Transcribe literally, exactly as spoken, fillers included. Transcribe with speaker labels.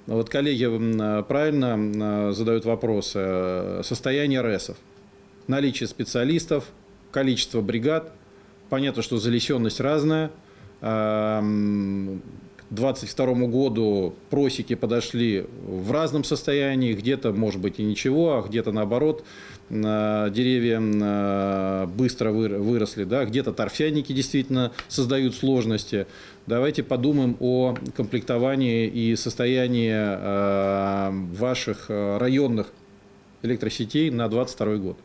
Speaker 1: Вот коллеги правильно задают вопросы. Состояние РЭСов, наличие специалистов, количество бригад. Понятно, что залесенность разная. К двадцать второму году просеки подошли в разном состоянии, где-то, может быть, и ничего, а где-то, наоборот, деревья быстро выросли, да? Где-то торфяники действительно создают сложности. Давайте подумаем о комплектовании и состоянии ваших районных электросетей на двадцать второй год.